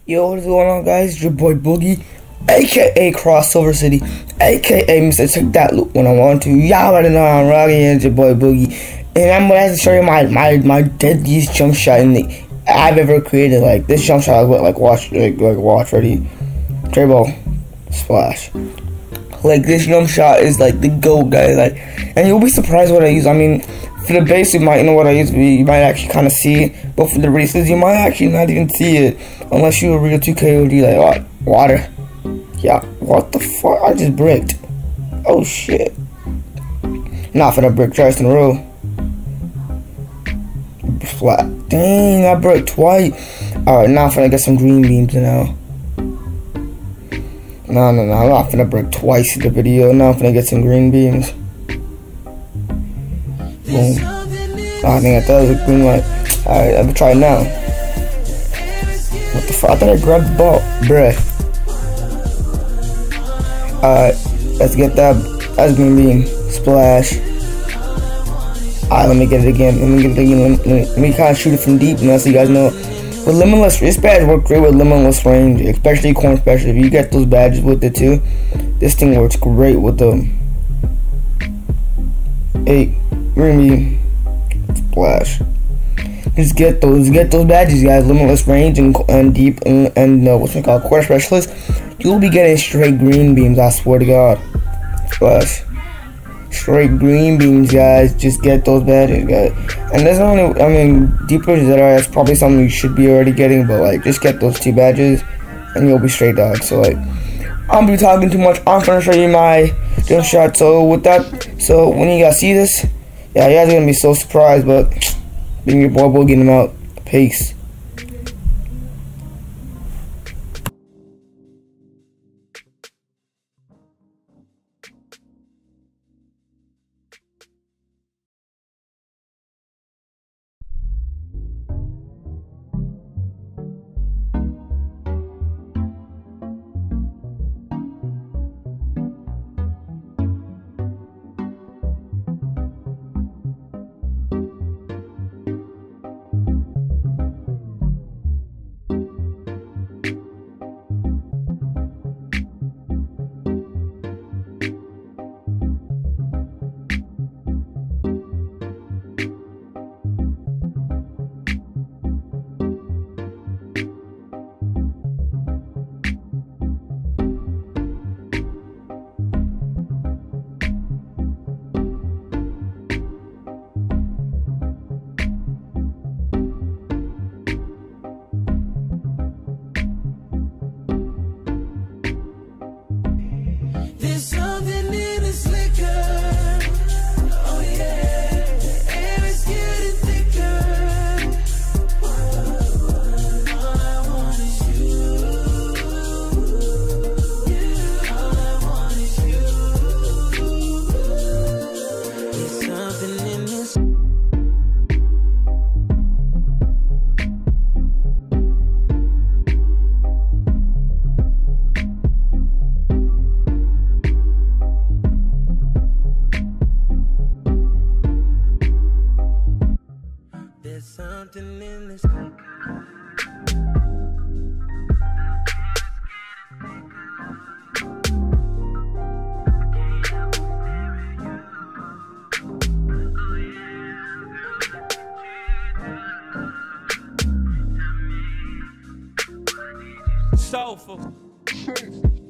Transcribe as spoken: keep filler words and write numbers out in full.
Yo, what's going on, guys? It's your boy Boogie, aka Crossover City, aka Mister Check That Loop when I want to. Y'all already know I'm rocking. It's your boy Boogie, and I'm gonna have to show you my my my deadliest jump shot in the I've ever created. Like this jump shot, like, like watch, like, like watch, ready, dribble, splash. Like this jump shot is like the GOAT, guys. Like, and you'll be surprised what I use. I mean, for the base, you might know what I use. You might actually kind of see it, but for the races, you might actually not even see it unless you're a real two K O D. Like what? Water. Yeah. What the fuck? I just bricked. Oh shit. Not for the brick twice in a row. Flat. Dang, I bricked twice. All right, now I'm finna get some green beams now. No, no, no, I'm not finna break twice in the video. Now I'm finna get some green beams. Boom. Oh, I think I thought it was a green light. Alright, I'm gonna try it now. What the fuck? I thought I grabbed the ball. Bruh. Alright, let's get that. That's green beam. Splash. Alright, let me get it again. Let me get it again. Let me, let me kind of shoot it from deep now so you guys know. With limitless, this badge works great with limitless range, especially corn special. If you get those badges with it too, this thing works great with them. Hey, green beam, splash. Just get those, get those badges, guys. Limitless range and and deep and, and uh, what's it called, corn specialist. You'll be getting straight green beams. I swear to God. Splash. Straight green beams, guys. Just get those badges, guys. And there's only, I mean, deeper that are that's probably something you should be already getting, but like, just get those two badges, and you'll be straight dog. So like, I'm be talking too much. I'm gonna show you my jump shot. So with that, so when you guys see this, yeah, you guys are gonna be so surprised. But being your boy, we'll get him out. Peace. There's something in this liquor, oh yeah, the air is getting thicker. All I want is you, all I want is you. There's something in this. There's something in this. Soulful.